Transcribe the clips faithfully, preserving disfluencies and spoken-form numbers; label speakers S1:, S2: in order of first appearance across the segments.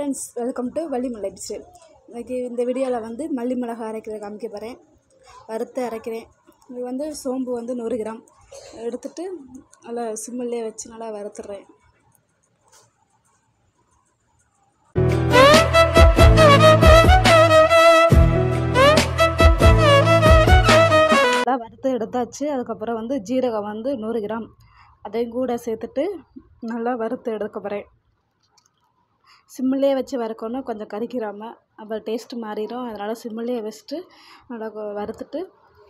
S1: Friends, welcome to Vallimalai dish. இன்றைக்கி இந்த வீடியோவில் வந்து மல்லி மிளகா அரைக்கிறத காமிக்க போகிறேன். வறுத்து அரைக்கிறேன். இது வந்து சோம்பு வந்து நூறு கிராம் எடுத்துகிட்டு நல்லா சிம்மிலே வச்சு நல்லா வறுத்துடுறேன். நல்லா வறுத்து எடுத்தாச்சு. அதுக்கப்புறம் வந்து ஜீரகம் வந்து நூறு கிராம் அதையும் கூட சேர்த்துட்டு நல்லா வறுத்து எடுக்க போகிறேன். சிம்மிலே வச்சு வறுக்கணும், கொஞ்சம் கறிக்கிறாமல், அப்புறம் டேஸ்ட்டு மாறிடும். அதனால் சிம்மிலே வச்சுட்டு நல்லா வறுத்துட்டு,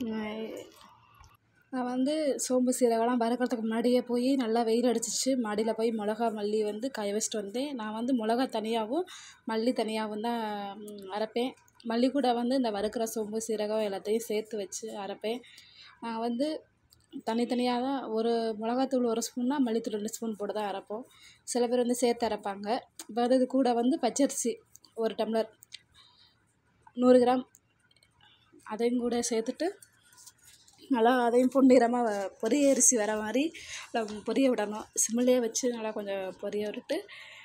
S1: நான் வந்து சோம்பு சீரகம்லாம் வறுக்கிறதுக்கு முன்னாடியே போய் நல்லா வெயில் அடிச்சிச்சு. மாடியில் போய் மிளகா மல்லி வந்து காய வச்சுட்டு வந்தேன். நான் வந்து மிளகா தனியாகவும் மல்லி தனியாகவும் தான் அரைப்பேன். மல்லி கூட வந்து இந்த வறுக்கிற சோம்பு சீரகம் எல்லாத்தையும் சேர்த்து வச்சு அரைப்பேன். நான் வந்து தனித்தனியாக தான், ஒரு மிளகாத்தூள் ஒரு ஸ்பூன்னா மல்லித்தூள் ரெண்டு ஸ்பூன் போட்டு தான் அரைப்போம். சில பேர் வந்து சேர்த்து அரைப்பாங்க. இப்போ அது கூட வந்து பச்சரிசி ஒரு டம்ளர் நூறு கிராம் அதையும் கூட சேர்த்துட்டு நல்லா அதையும் பொன்னிறமாக பொரிய அரிசி வர மாதிரி பொரிய விடணும். சிம்மிலே வச்சு நல்லா கொஞ்சம் பொரிய விட்டு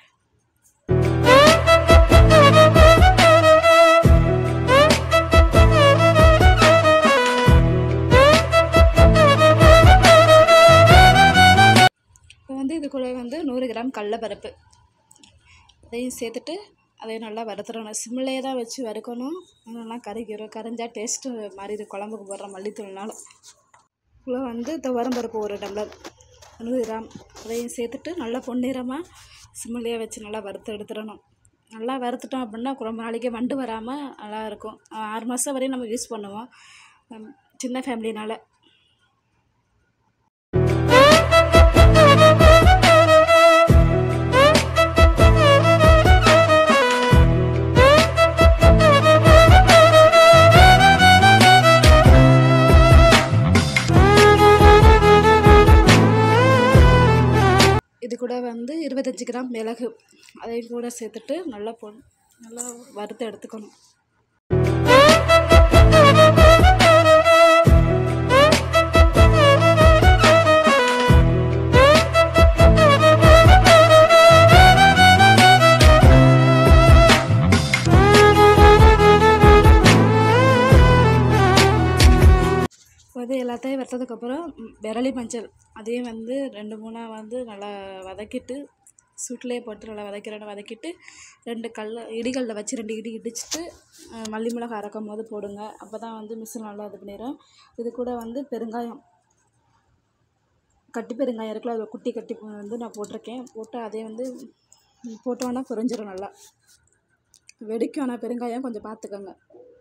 S1: வந்து இது கூட வந்து நூறு கிராம் கடலைப்பருப்பு அதையும் சேர்த்துட்டு அதையும் நல்லா வறுத்துடணும். சிம்மிலே தான் வச்சு வறுக்கணும். நல்லா கறிக்கிறோம். கரைஞ்சால் டேஸ்ட்டு மாறிது குழம்புக்கு போடுற மல்லித்தூள்னால. இவ்வளோ வந்து துவரம்பருப்பு ஒரு டம்ளர் நூறு கிராம் அதையும் சேர்த்துட்டு நல்லா பொன்னிறமாக சிம்மிலே வச்சு நல்லா வறுத்து எடுத்துடணும். நல்லா வறுத்துட்டோம் அப்படின்னா ரொம்ப நாளைக்கு வண்டு வராமல் நல்லாயிருக்கும். ஆறு மாதம் வரையும் நம்ம யூஸ் பண்ணுவோம், சின்ன ஃபேமிலினால். இது கூட வந்து இருபத்தஞ்சி கிராம் மிளகு அதையும் கூட சேர்த்துட்டு நல்லா பொ நல்லா வறுத்து எடுத்துக்கணும். அது எல்லாத்தையும் வறுத்ததுக்கப்புறம் விரலி மஞ்சள் அதையும் வந்து ரெண்டு மூணாக வந்து நல்லா வதக்கிட்டு சூட்டிலே போட்டு நல்லா வதக்கிறேன்னு வதக்கிட்டு ரெண்டு கல் இடிகளில் வச்சு ரெண்டு இடி இடிச்சுட்டு மல்லி மிளகா அரைக்கும் போது போடுங்க. அப்போ தான் வந்து மிஷின் நல்லா இது பண்ணிடும். இது கூட வந்து பெருங்காயம், கட்டி பெருங்காயம் இருக்குல்ல, அதில் குட்டி கட்டி வந்து நான் போட்டிருக்கேன். போட்டு அதே வந்து போட்டோன்னா பொரிஞ்சிடும், நல்லா வெடிக்கும். ஆனால் பெருங்காயம் கொஞ்சம் பார்த்துக்கோங்க.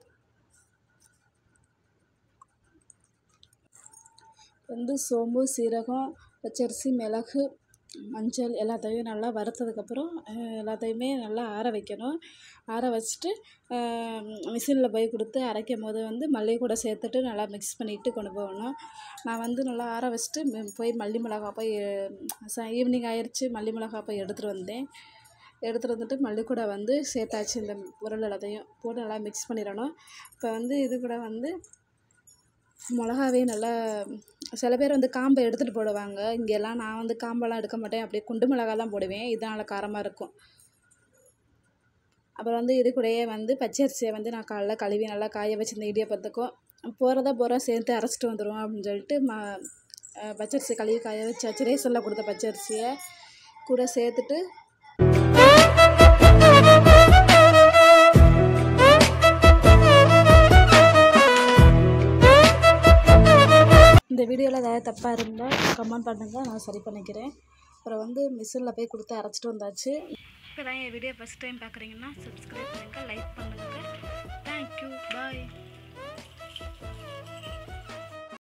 S1: வந்து சோம்பு சீரகம் பச்சரிசி மிளகு மஞ்சள் எல்லாத்தையும் நல்லா வறுத்ததுக்கப்புறம் எல்லாத்தையுமே நல்லா ஆற வைக்கணும். ஆற வச்சுட்டு மிஷினில் போய் கொடுத்து அரைக்கும் போது வந்து மல்லி கூட சேர்த்துட்டு நல்லா மிக்ஸ் பண்ணிவிட்டு கொண்டு போகணும். நான் வந்து நல்லா ஆற வச்சுட்டு போய் மல்லி மிளகா போய் ச ஈவினிங் ஆயிடுச்சு. மல்லி மிளகா போய் எடுத்துகிட்டு வந்தேன். எடுத்துகிட்டு வந்துட்டு மல்லி கூட வந்து சேர்த்தாச்சு. இந்த பொருள் எல்லாத்தையும் போட்டு நல்லா மிக்ஸ் பண்ணிடணும். இப்போ வந்து இது கூட வந்து மிளகாவே நல்லா, சில பேர் வந்து காம்பை எடுத்துகிட்டு போடுவாங்க. இங்கெல்லாம் நான் வந்து காம்பெல்லாம் எடுக்க மாட்டேன், அப்படியே குண்டு மிளகா தான் போடுவேன். இதனால் காரமாக இருக்கும். அப்புறம் வந்து இது கூடயே வந்து பச்சரிசியை வந்து நான் காலைல கழுவி நல்லா காய வச்சு இந்த இடியப்பத்துக்கும் போகிறதா போகிற சேர்த்து அரைச்சிட்டு வந்துடுவோம் அப்படின்னு சொல்லிட்டு ம பச்சரிசி கழுவி காய வச்சாச்சு. ரேஷனில் கொடுத்த பச்சரிசியை கூட சேர்த்துட்டு இந்த வீடியோவில் ஏதாவது தப்பாக இருந்தால் கமெண்ட் பண்ணுங்கள், நான் சரி பண்ணிக்கிறேன். அப்புறம் வந்து மிஷினில் போய் கொடுத்து அரைச்சிட்டு வந்தாச்சு. இப்போ தான் என் வீடியோ ஃபஸ்ட் டைம் பார்க்குறீங்கன்னா சப்ஸ்கிரைப் பண்ணுங்கள், லைக் பண்ணுங்கள். தேங்க்யூ, பாய்.